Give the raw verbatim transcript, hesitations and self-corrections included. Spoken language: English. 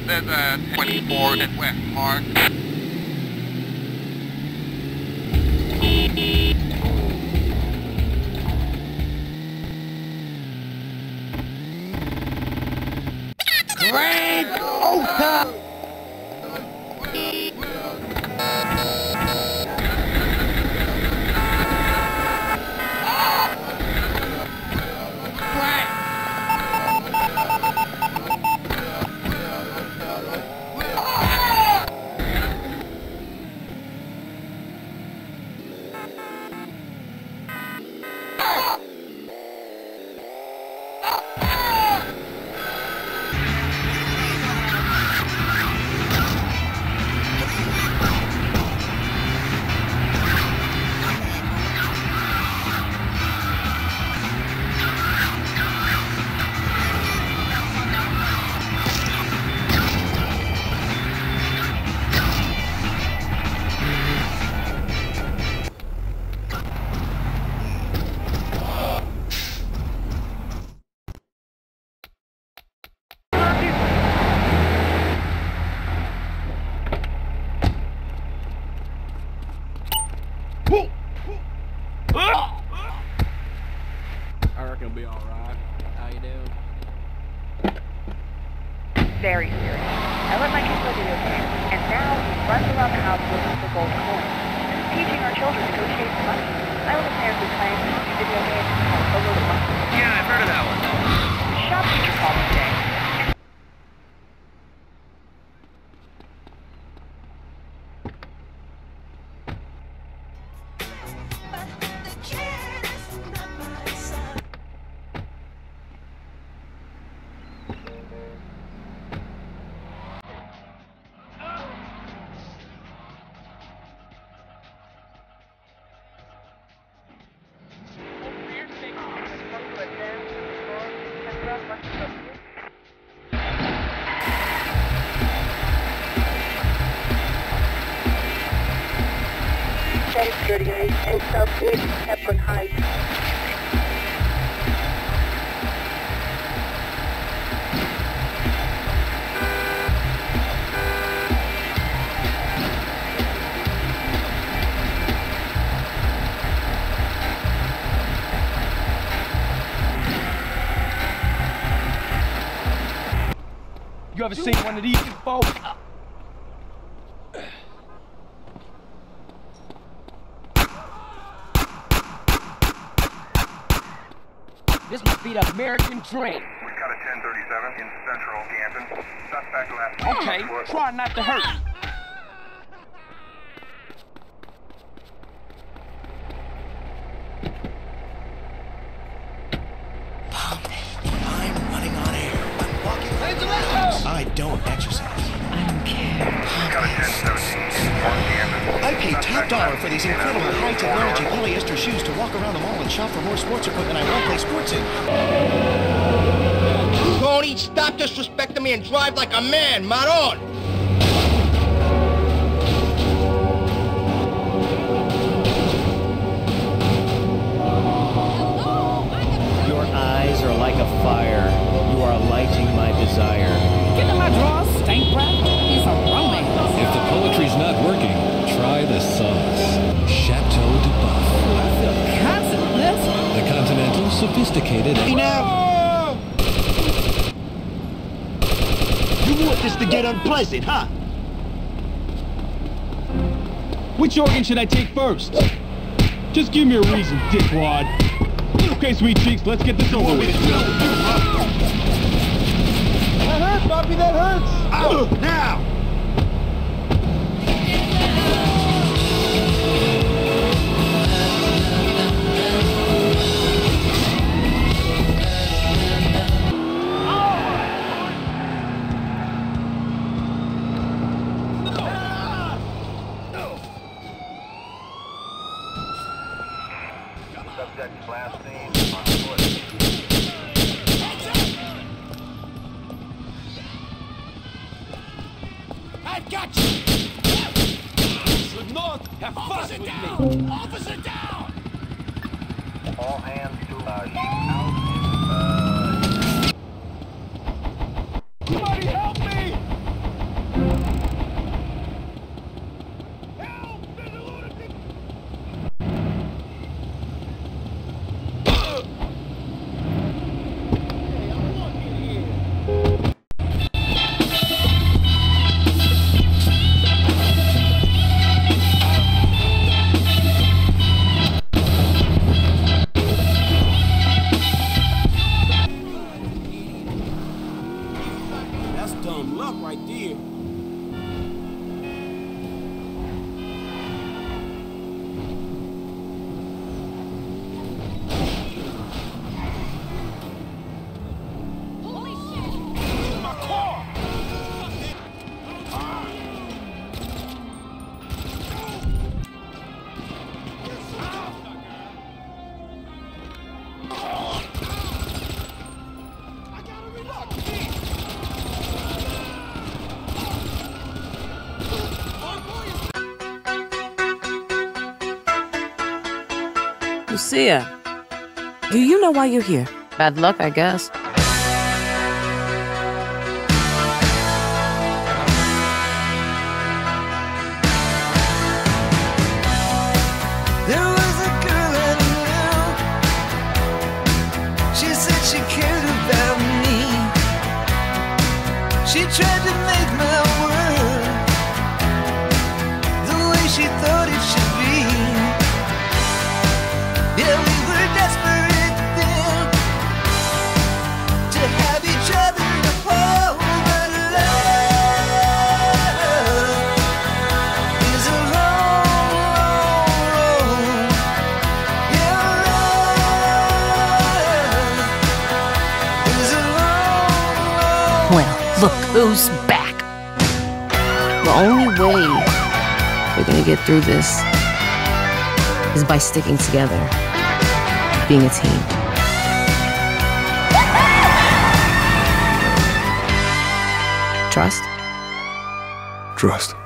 There's a twenty-four at West Park. Great Ota! I reckon it'll be alright. How you doing? Very serious. I let my kids play video games, and now he runs around the house looking for gold coins. Teaching our children to go chase money. I will apparently playing video games called A Little Monkey. Yeah, I've heard of that one. The shop teacher called me today. thirty-eight and Southwest Hepburn Heights. You ever seen one of these before? This must be the American dream. We've got a ten thirty-seven in central Canton. Suspect last Okay, try not to hurt me. I'm running on air. I'm walking on clouds. I don't exercise. I don't care. We've got a ten seventeen in North Canton. I pay top dollar for these incredible high-technology polyester shoes to walk around the mall and shop for more sports equipment I won't play sports in. Tony, stop disrespecting me and drive like a man, Maron! Your eyes are like a fire. You are lighting my desire. Get in my drawers, stank breath. It's a romance. If the poetry's not working, try the sauce. Chateau de Buff. I feel constant. The Continental, sophisticated, Hey and... now! You want this to get unpleasant, huh? Which organ should I take first? Just give me a reason, dickwad. Okay, sweet cheeks, let's get this over with. That hurts, Bobby, that hurts! Out now! Subject last seen on foot. I've got you! Should not have fussed with me! Officer down! All hands to uh, sheep out. Uh... Somebody help me! Garcia, do you know why you're here? Bad luck, I guess. There was a girl I knew. She said she cared about me. She tried to make my world the way she thought it should be. Yeah, we were desperate then to have each other to hold, but love is a long, long road. Yeah, love is a long, long Well, look who's back. The only way we're gonna get through this is by sticking together, being a team. Trust? Trust.